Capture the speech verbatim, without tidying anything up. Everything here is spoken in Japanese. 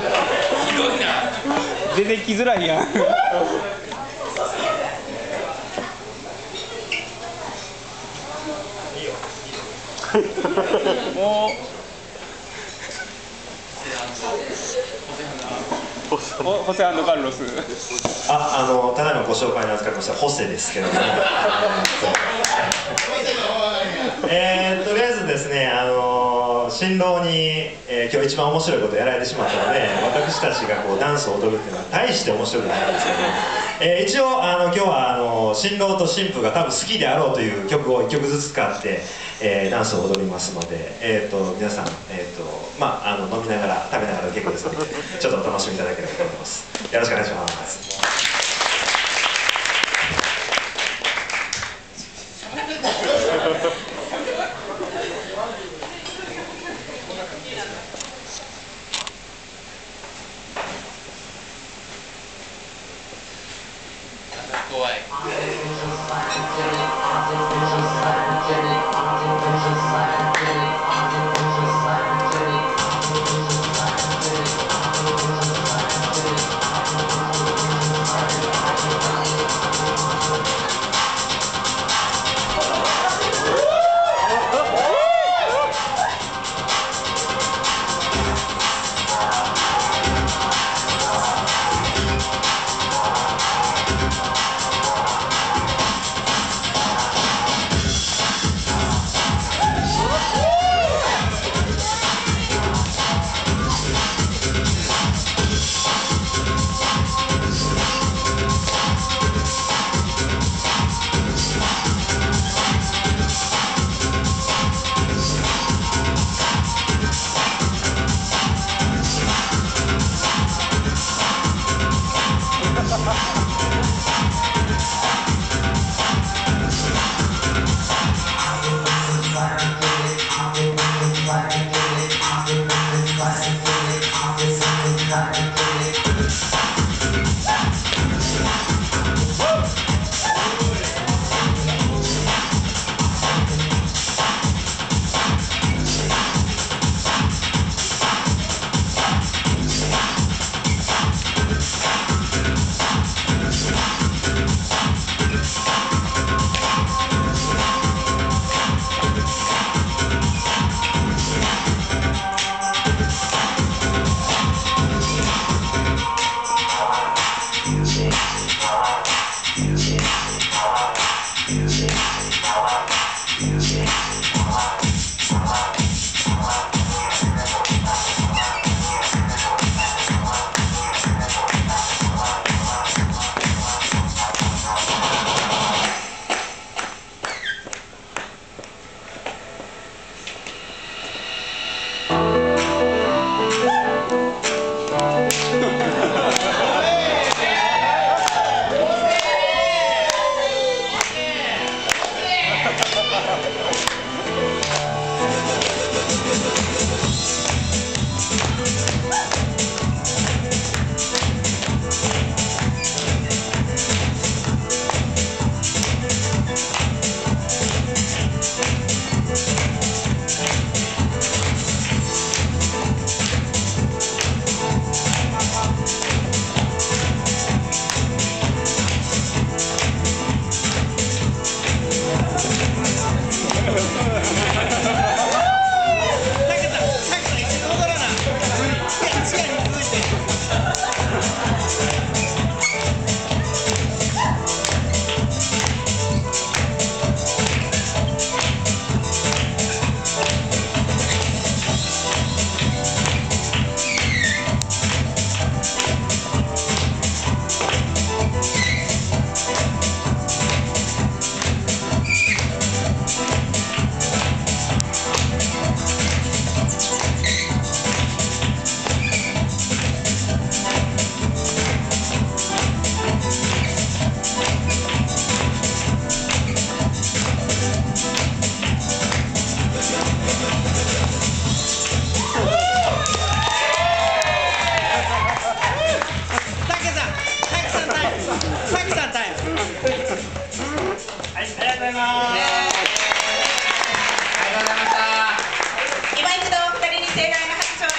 全然来づらいやん。もうホセアンドカルロス。 あ、あのただいまご紹介に預かりましたホセですけれども、えー、とりあえずですね、あの新郎に、えー、今日一番面白いことをやられてしまったので、私たちがこうダンスを踊るっていうのは大して面白くないんですけど、えー、一応あの今日はあの新郎と新婦が多分好きであろうという曲をいっきょくずつ使って、えー、ダンスを踊りますので、えー、と皆さん、えーとまあ、あの飲みながら食べながら結構ですので、ちょっとお楽しみいただければと思います。よろしくお願いします。 怖い。